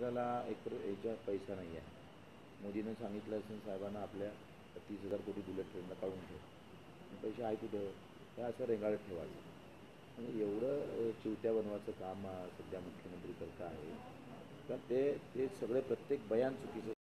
आपल्याला एक याच्यात पैसा नाही आहे. मोदीनं सांगितलं असेल साहेबांना आपल्या 30,000 कोटी बुलेट ट्रेनला काढून ठेव, पैसे आहे कुठं, हे असं रेंगाळत ठेवायचं. म्हणजे एवढं चिवट्या बनवायचं काम सध्या मुख्यमंत्री करता आहे का ते ते सगळे प्रत्येक बयान चुकीचं